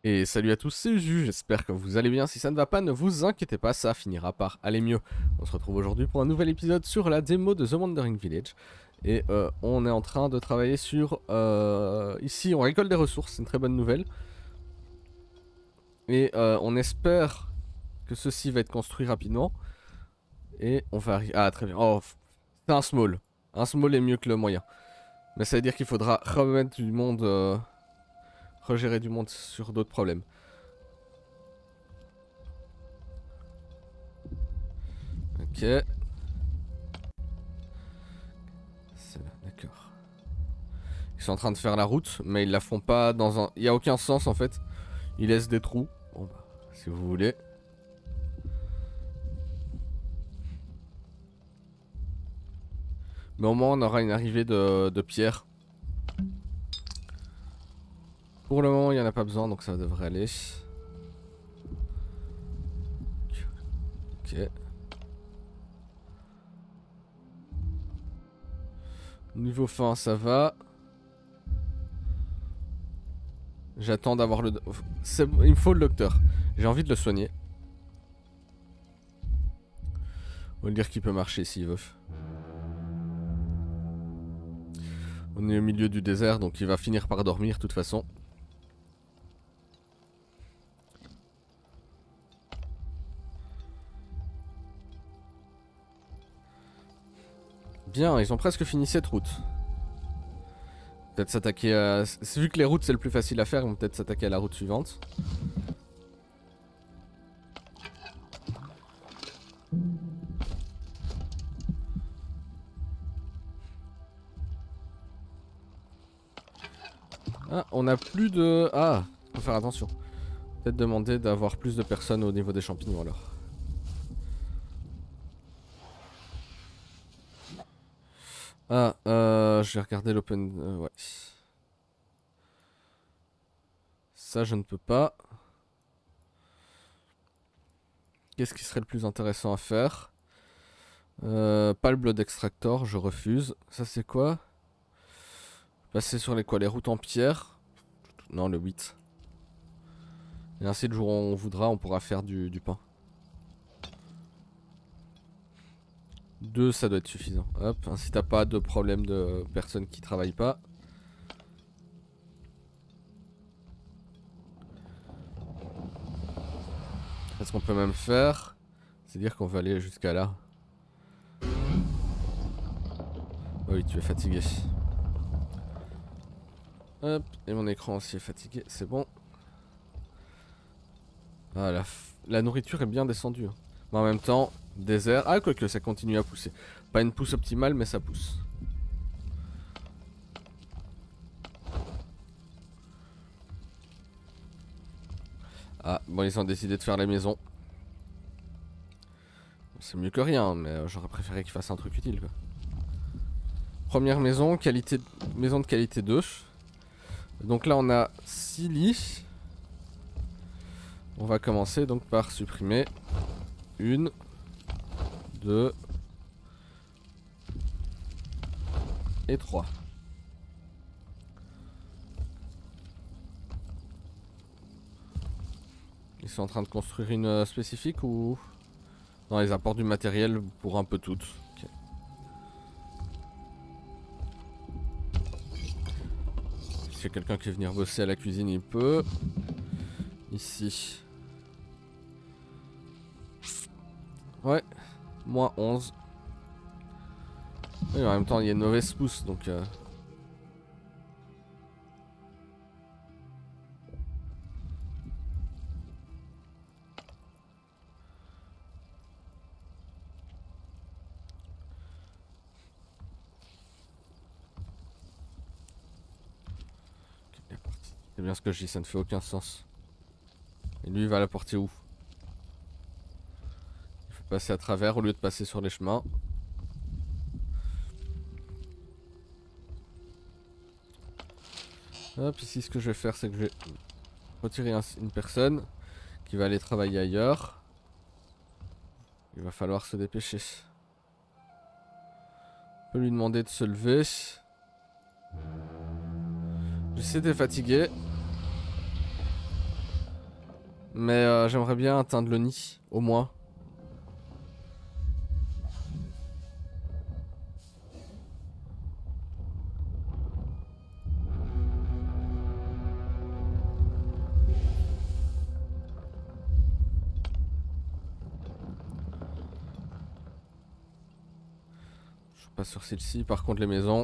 Et salut à tous, c'est Uju, j'espère que vous allez bien. Si ça ne va pas, ne vous inquiétez pas, ça finira par aller mieux. On se retrouve aujourd'hui pour un nouvel épisode sur la démo de The Wandering Village. Et on est en train de travailler sur... ici, on récolte des ressources, c'est une très bonne nouvelle. Et on espère que ceci va être construit rapidement. Et on va arriver... Ah, très bien. Oh, c'est un small. Un small est mieux que le moyen. Mais ça veut dire qu'il faudra remettre du monde... regérer du monde sur d'autres problèmes. Ok. C'est là, d'accord. Ils sont en train de faire la route, mais ils la font pas dans un... Il n'y a aucun sens en fait. Ils laissent des trous. Bon bah, si vous voulez. Mais au moins on aura une arrivée de pierre. Pour le moment il n'y en a pas besoin, donc ça devrait aller. Ok. Niveau fin ça va. J'attends d'avoir le... Il me faut le docteur. J'ai envie de le soigner. On va lui dire qu'il peut marcher s'il veut. On est au milieu du désert, donc il va finir par dormir de toute façon. Bien, ils ont presque fini cette route. Peut-être s'attaquer à... Vu que les routes c'est le plus facile à faire, ils vont peut-être s'attaquer à la route suivante. Ah, on a plus de... Ah, faut faire attention. Peut-être demander d'avoir plus de personnes au niveau des champignons alors. Ah, je vais regarder l'open... ouais. Ça, je ne peux pas. Qu'est-ce qui serait le plus intéressant à faire? Pas le Blood Extractor, je refuse. Ça, c'est quoi? Passer sur les quoi? Les routes en pierre? Non, le 8. Et ainsi, le jour où on voudra, on pourra faire du pain. 2, ça doit être suffisant. Hop, ainsi t'as pas de problème de personnes qui travaillent pas. Ce qu'on peut même faire, c'est dire qu'on va aller jusqu'à là. Oh oui, tu es fatigué. Hop, et mon écran aussi est fatigué, c'est bon. Ah, la nourriture est bien descendue. Hein. Mais en même temps, désert. Ah, quoique ça continue à pousser. Pas une pousse optimale, mais ça pousse. Ah, bon, ils ont décidé de faire les maisons. C'est mieux que rien, mais j'aurais préféré qu'ils fassent un truc utile, quoi. Première maison, maison de qualité 2. Donc là, on a 6 lits. On va commencer donc par supprimer 1, 2 et 3. Ils sont en train de construire une spécifique ou... Non, ils apportent du matériel pour un peu toutes. Okay. S'il y a quelqu'un qui veut venir bosser à la cuisine, il peut. Ici. Ouais, moins 11. Oui, en même temps, il y a une mauvaise pousse, donc... C'est bien ce que je dis, ça ne fait aucun sens. Et lui, il va la porter où? Il faut passer à travers au lieu de passer sur les chemins. Hop, ici, ce que je vais faire, c'est que je vais retirer une personne qui va aller travailler ailleurs. Il va falloir se dépêcher. On peut lui demander de se lever. Je sais, t'es fatigué. Mais j'aimerais bien atteindre le nid, au moins. Je suis pas sur celle-ci, par contre les maisons.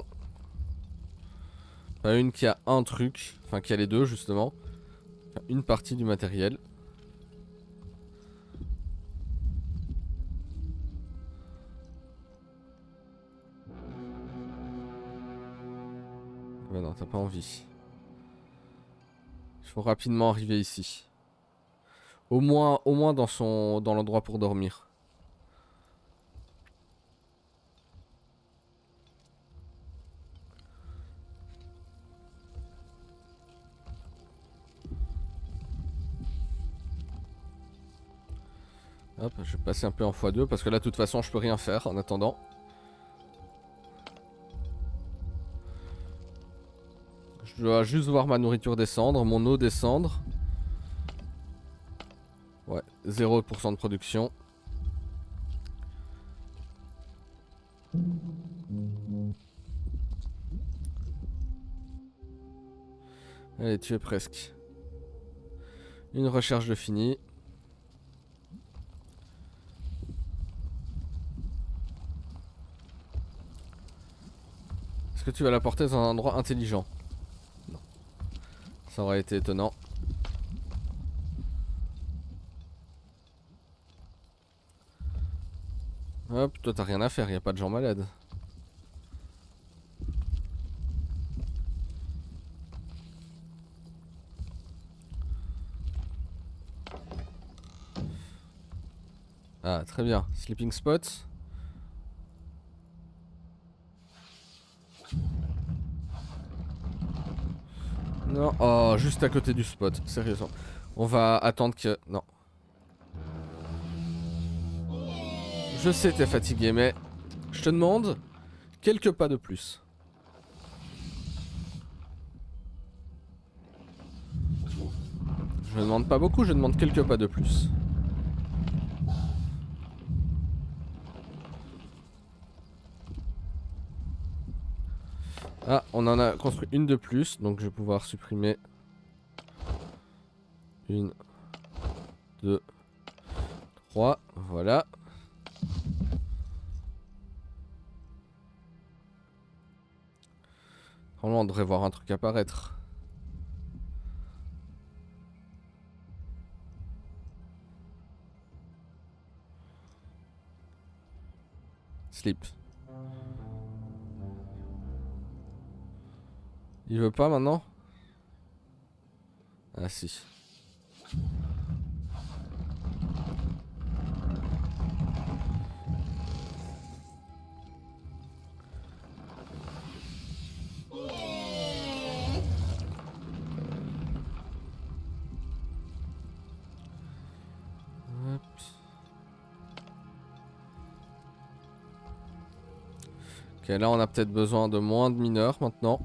Pas une qui a un truc, enfin qui a les deux justement. Une partie du matériel. Bah non, t'as pas envie. Il faut rapidement arriver ici. Au moins dans l'endroit pour dormir. Hop, je vais passer un peu en x2 parce que là de toute façon je peux rien faire en attendant. Je dois juste voir ma nourriture descendre, mon eau descendre. Ouais, 0% de production. Allez, tu es presque. Une recherche de fini. Est-ce que tu vas la porter dans un endroit intelligent? Non. Ça aurait été étonnant. Hop, toi t'as rien à faire, y a pas de gens malades. Ah, très bien. Sleeping spot. Non, oh, juste à côté du spot, sérieusement. On va attendre que... Non. Je sais t'es fatigué, mais... Je te demande quelques pas de plus. Je ne demande pas beaucoup, je demande quelques pas de plus. Ah, on en a construit une de plus, donc je vais pouvoir supprimer. 1, 2, 3, voilà. Normalement, on devrait voir un truc apparaître. Sleep. Il veut pas maintenant? Ah si. Hop. Ok, là on a peut-être besoin de moins de mineurs maintenant.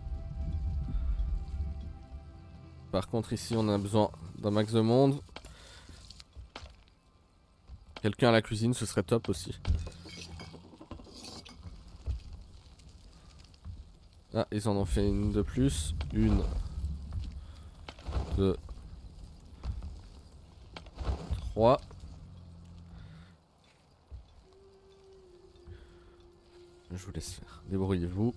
Par contre ici on a besoin d'un max de monde. Quelqu'un à la cuisine, ce serait top aussi. Ah, ils en ont fait une de plus. 1, 2, 3. Je vous laisse faire. Débrouillez-vous.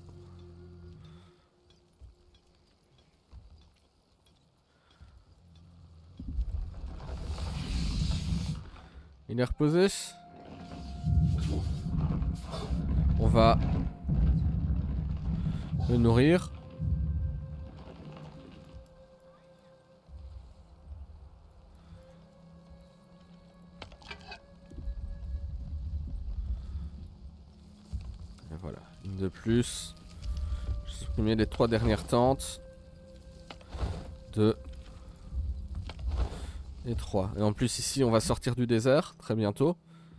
Il est reposé. On va le nourrir. Et voilà, une de plus. Je vais supprimer les 3 dernières tentes. 2 et 3. Et en plus ici on va sortir du désert très bientôt.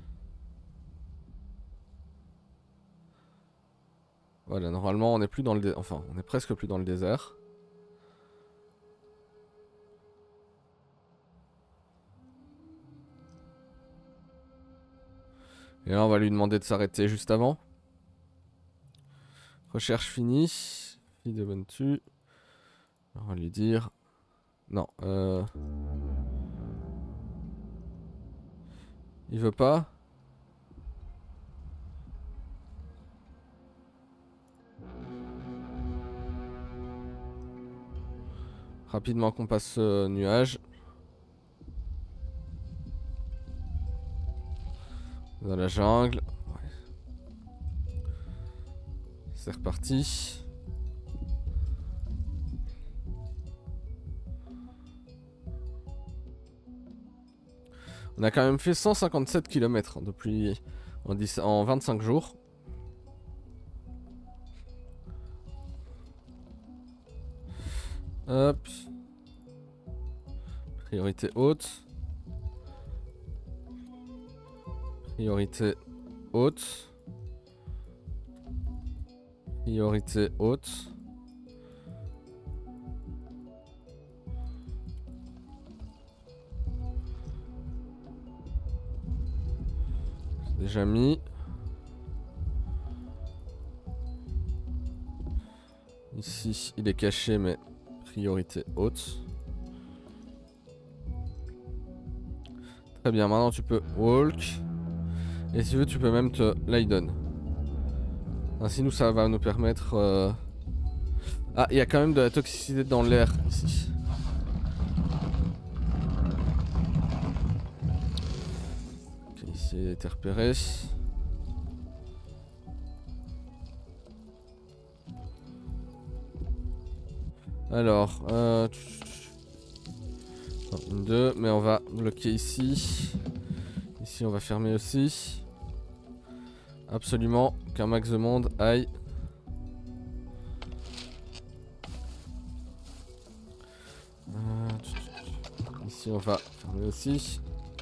Voilà, normalement on est plus dans le désert. Enfin, on est presque plus dans le désert. Et là on va lui demander de s'arrêter juste avant. Recherche finie. Fille de Bontu. On va lui dire... Non, il veut pas. Rapidement qu'on passe ce nuage. Dans la jungle. Ouais. C'est reparti. On a quand même fait 157 km depuis en 25 jours. Hop. Priorité haute. Priorité haute. Priorité haute. Déjà mis. Ici, il est caché, mais priorité haute. Très bien, maintenant tu peux walk. Et si tu veux, tu peux même te lie down. Ainsi, nous, ça va nous permettre... Ah, il y a quand même de la toxicité dans l'air ici. Ok, ici, il a été repéré. Alors, une, deux, mais on va bloquer ici. Ici, on va fermer aussi. Absolument qu'un max de monde aille. Ici, on va fermer aussi.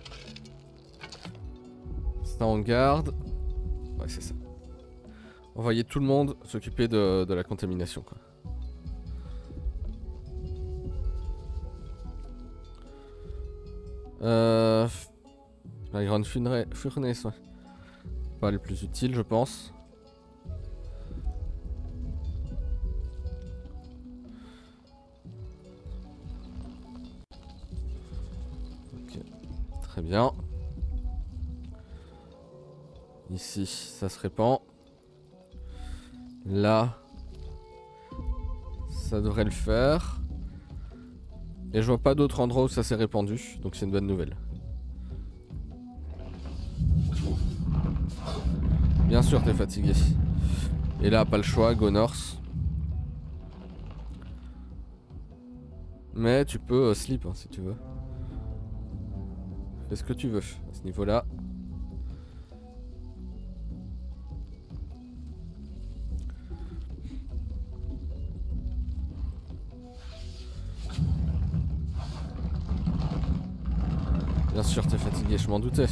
Ça, on garde. Ouais, c'est ça. Envoyer tout le monde s'occuper de la contamination, quoi. La grande furnace, ouais. Pas le plus utile, je pense. Ok, très bien. Ici, ça se répand. Là, ça devrait le faire. Et je vois pas d'autres endroits où ça s'est répandu, donc c'est une bonne nouvelle. Bien sûr, t'es fatigué. Et là, pas le choix, go north. Mais tu peux sleep hein, si tu veux. Fais ce que tu veux à ce niveau-là. Bien sûr, t'es fatigué, je m'en doutais.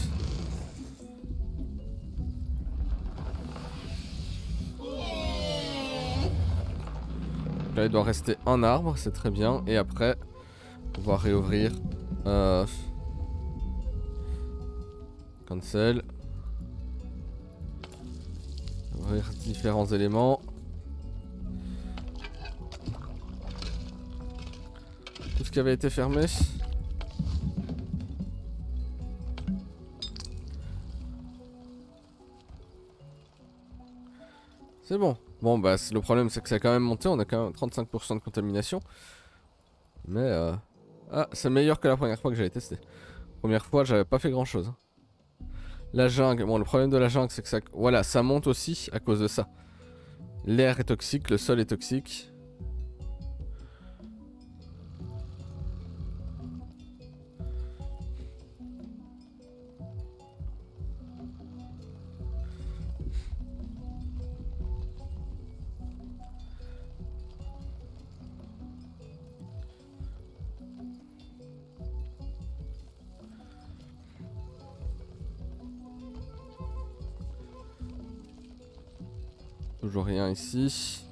Là, il doit rester un arbre, c'est très bien. Et après, pouvoir réouvrir. Cancel. Ouvrir différents éléments. Tout ce qui avait été fermé. C'est bon. Bon, bah, le problème, c'est que ça a quand même monté. On a quand même 35% de contamination. Mais, ah, c'est meilleur que la première fois que j'avais testé. Première fois, j'avais pas fait grand chose. La jungle. Bon, le problème de la jungle, c'est que ça... Voilà, ça monte aussi à cause de ça. L'air est toxique, le sol est toxique. Toujours rien ici.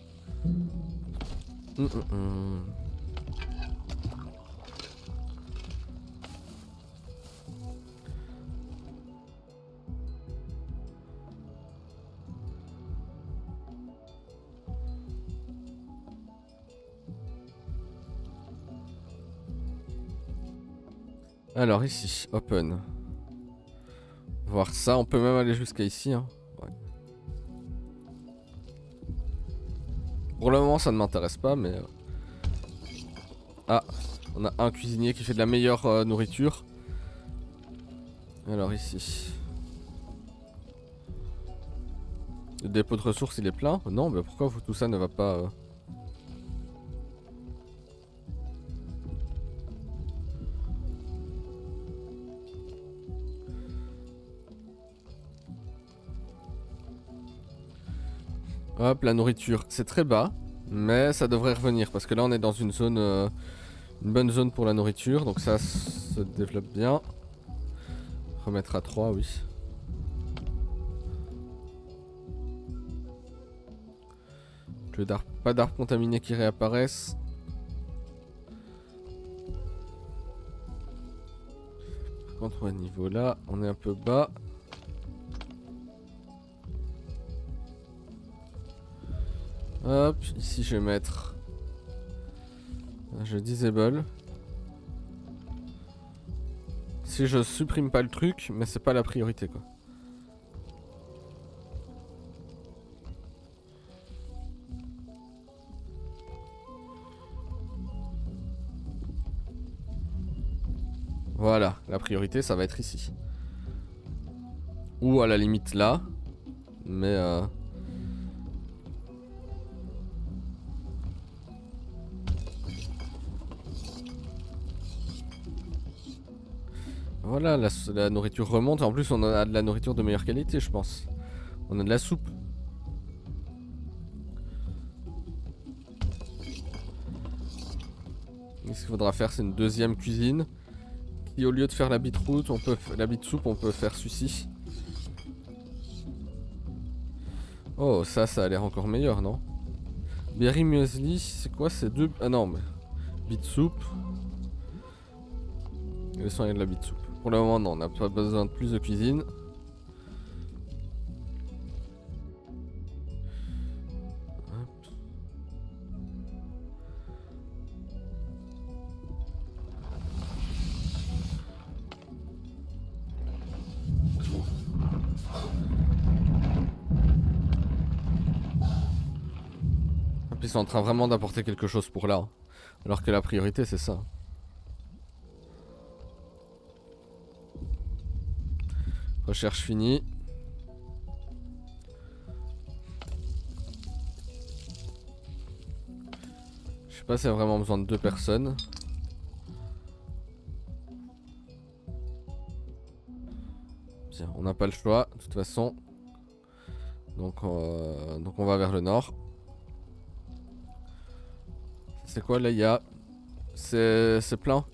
Alors ici, open. Voir ça, on peut même aller jusqu'à ici. Hein. Ouais. Pour le moment, ça ne m'intéresse pas, mais... Ah, on a un cuisinier qui fait de la meilleure nourriture. Alors ici. Le dépôt de ressources, il est plein? Non, mais pourquoi tout ça ne va pas... Hop, la nourriture, c'est très bas, mais ça devrait revenir parce que là on est dans une zone, une bonne zone pour la nourriture, donc ça se développe bien. Remettre à 3, oui. Pas d'arbres contaminés qui réapparaissent. Par contre, au niveau là, on est un peu bas. Hop, ici je vais mettre... Je disable. Si je supprime pas le truc, mais c'est pas la priorité quoi. Voilà, la priorité ça va être ici. Ou à la limite là. Mais voilà, la nourriture remonte. En plus, on a de la nourriture de meilleure qualité, je pense. On a de la soupe. Ce qu'il faudra faire, c'est une deuxième cuisine. Qui, au lieu de faire la beetroot, la beet soup, on peut faire ceci. Oh, ça a l'air encore meilleur, non? Berry muesli, c'est quoi? C'est deux... Ah non, mais... Beet soup. Laissons aller de la beet soup. Pour le moment, non, on n'a pas besoin de plus de cuisine. Ils sont en train vraiment d'apporter quelque chose pour là. Hein. Alors que la priorité, c'est ça. Recherche finie. Je sais pas s'il y a vraiment besoin de 2 personnes. Bien, on n'a pas le choix, de toute façon. Donc on va vers le nord. C'est quoi là, il y a... C'est plein.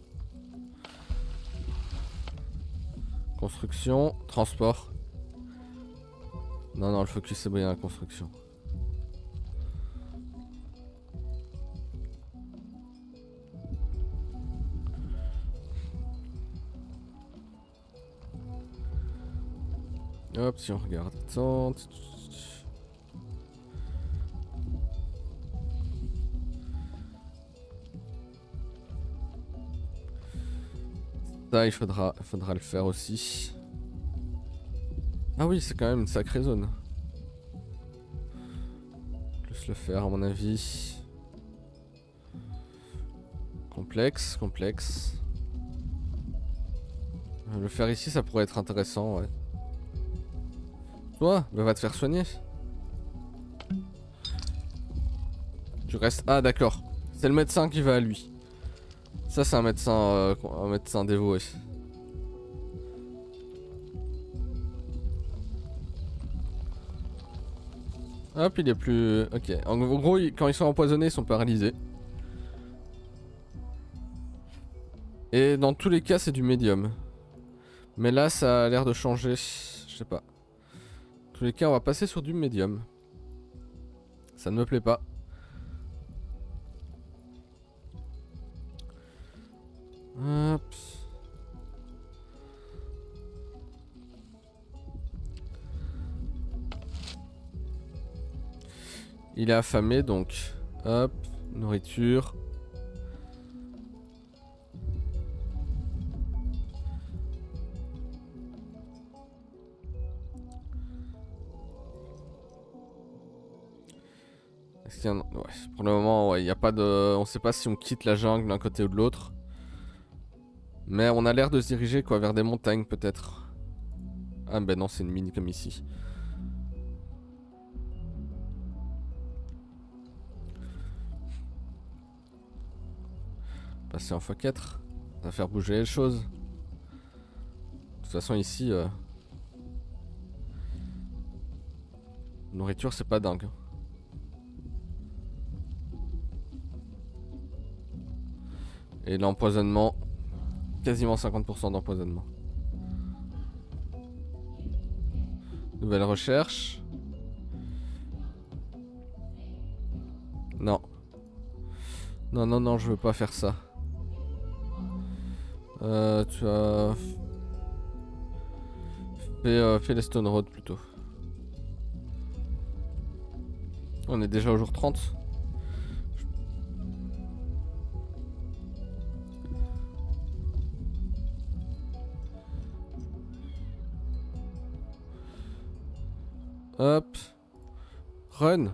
Construction, transport. Non, le focus c'est bien la construction. Hop, si on regarde. Attends. Ça, il faudra le faire aussi. Ah oui, c'est quand même une sacrée zone. Plus le faire, à mon avis. Complexe. Le faire ici, ça pourrait être intéressant, ouais. Toi, va te faire soigner. Tu restes... Ah, d'accord. C'est le médecin qui va à lui. Ça, c'est un médecin dévoué. Hop, il est plus... Ok. En gros, quand ils sont empoisonnés, ils sont paralysés. Et dans tous les cas, c'est du médium. Mais là, ça a l'air de changer. Je sais pas. Dans tous les cas, on va passer sur du médium. Ça ne me plaît pas. Hop. Il est affamé donc. Hop. Nourriture. Est-ce qu'il y a un... Ouais, pour le moment, ouais, il y a pas de... On sait pas si on quitte la jungle d'un côté ou de l'autre. Mais on a l'air de se diriger quoi, vers des montagnes peut-être. Ah ben non, c'est une mine comme ici. Passer en x4. Ça va faire bouger les choses. De toute façon ici... Nourriture c'est pas dingue. Et l'empoisonnement... Quasiment 50% d'empoisonnement. Nouvelle recherche. Non. Non, non, non, je veux pas faire ça. Tu as... Fais les Stone Road plutôt. On est déjà au jour 30. Hop. Run.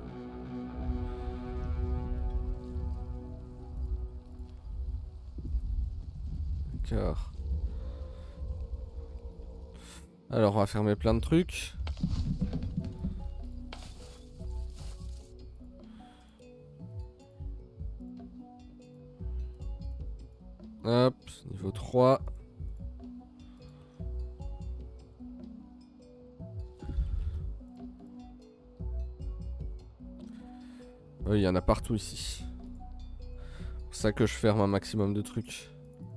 D'accord. Alors on va fermer plein de trucs. Hop, niveau 3. Oui, il y en a partout ici. C'est pour ça que je ferme un maximum de trucs.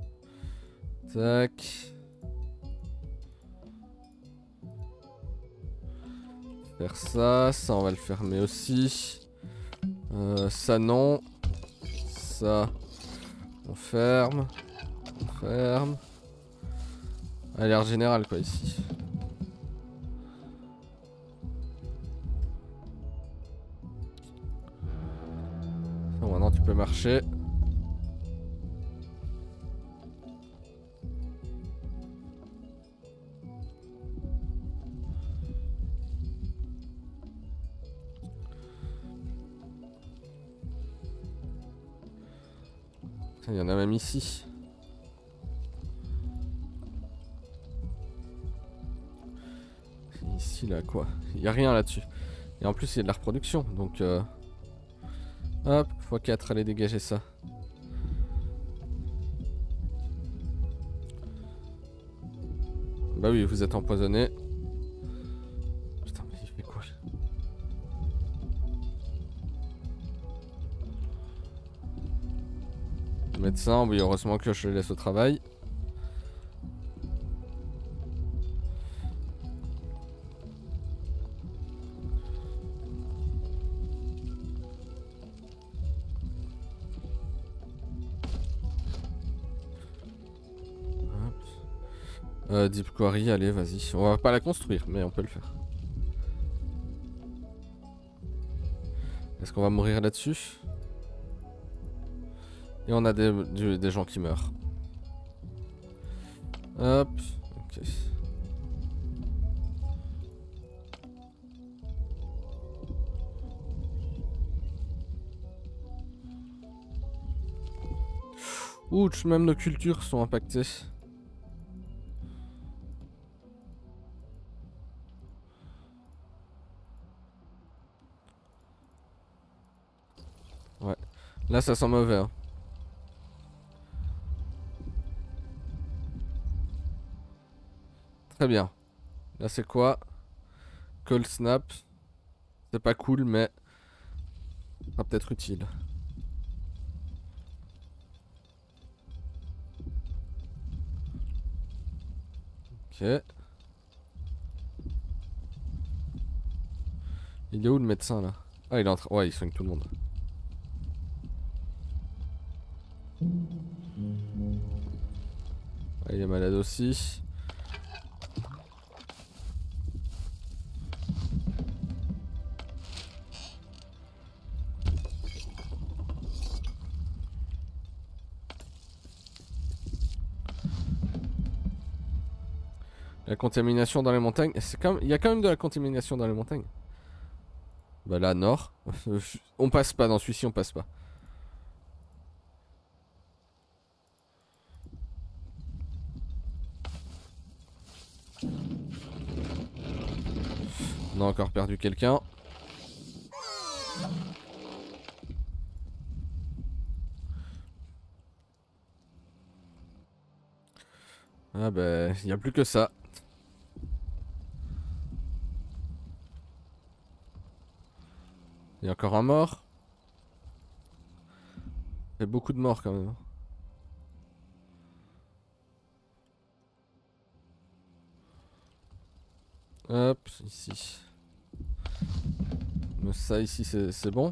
Tac. Faire ça, ça on va le fermer aussi. Ça non. Ça, on ferme. On ferme. Alerte générale quoi ici. Bon, maintenant tu peux marcher. Il y en a même ici. Ici là quoi. Il n'y a rien là-dessus. Et en plus il y a de la reproduction. Donc hop, x4, allez dégager ça. Bah oui, vous êtes empoisonné. Putain, mais il fait quoi? Médecin, oui, heureusement que je le laisse au travail. Deep Quarry, allez, vas-y. On va pas la construire, mais on peut le faire. Est-ce qu'on va mourir là-dessus? Et on a des gens qui meurent. Hop. Ok. Ouch, même nos cultures sont impactées. Ouais. Là, ça sent mauvais. Hein. Très bien. Là, c'est quoi? Cold Snap. C'est pas cool, mais ça sera peut-être utile. Ok. Il est où le médecin là? Ah, il est en train. Ouais, il soigne tout le monde. Ah, il est malade aussi. La contamination dans les montagnes. C'est comme... Il y a quand même de la contamination dans les montagnes. Bah là, nord. On passe pas dans celui-ci, on passe pas. On a encore perdu quelqu'un. Ah bah, il n'y a plus que ça. Il y a encore un mort. Il y a beaucoup de morts quand même. Hop, ici. Mais ça ici c'est bon.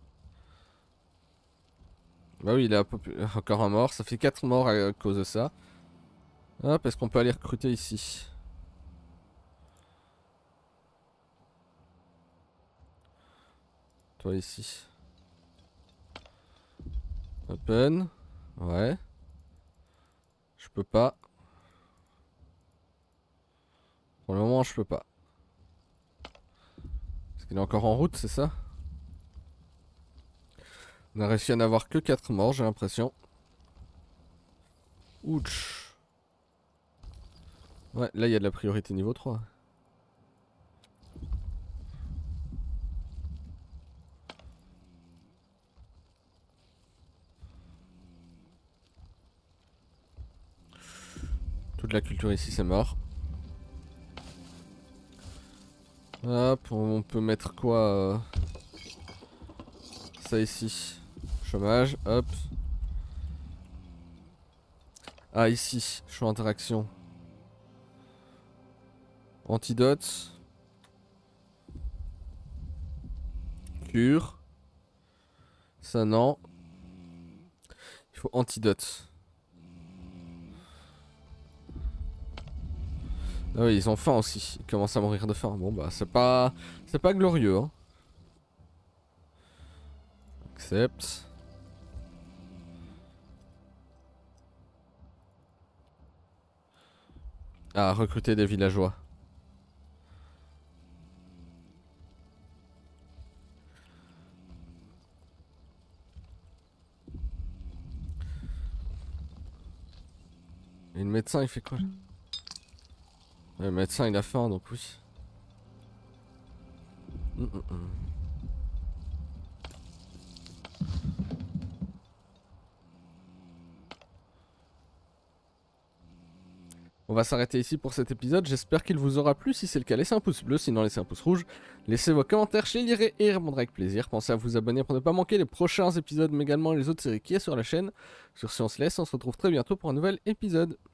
Bah oui, il a encore un mort. Ça fait 4 morts à cause de ça. Hop, est-ce qu'on peut aller recruter ici? Toi ici. Open. Ouais. Je peux pas. Pour le moment, je peux pas. Parce qu'il est encore en route, c'est ça? On a réussi à n'avoir que 4 morts, j'ai l'impression. Ouch. Ouais, là il y a de la priorité niveau 3. Toute la culture ici c'est mort. Hop, on peut mettre quoi ça ici. Chômage, hop. Ah ici, choix interaction. Antidote. Cure. Ça non. Il faut antidote. Ah oui, ils ont faim aussi. Ils commencent à mourir de faim. Bon bah c'est pas glorieux hein. Accepte. Ah, recruter des villageois. Et le médecin il fait quoi là? Le médecin il a faim donc oui. On va s'arrêter ici pour cet épisode, j'espère qu'il vous aura plu, si c'est le cas laissez un pouce bleu, sinon laissez un pouce rouge, laissez vos commentaires, je les lirai et répondrai avec plaisir, pensez à vous abonner pour ne pas manquer les prochains épisodes mais également les autres séries qui est sur la chaîne. Sur ce on se laisse, on se retrouve très bientôt pour un nouvel épisode.